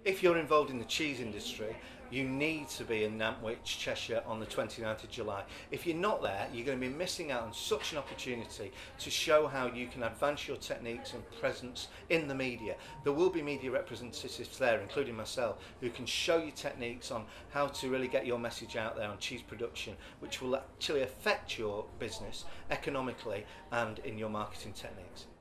If you're involved in the cheese industry, you need to be in Nantwich, Cheshire on the 29th of July. If you're not there, you're going to be missing out on such an opportunity to show how you can advance your techniques and presence in the media. There will be media representatives there, including myself, who can show you techniques on how to really get your message out there on cheese production, which will actually affect your business economically and in your marketing techniques.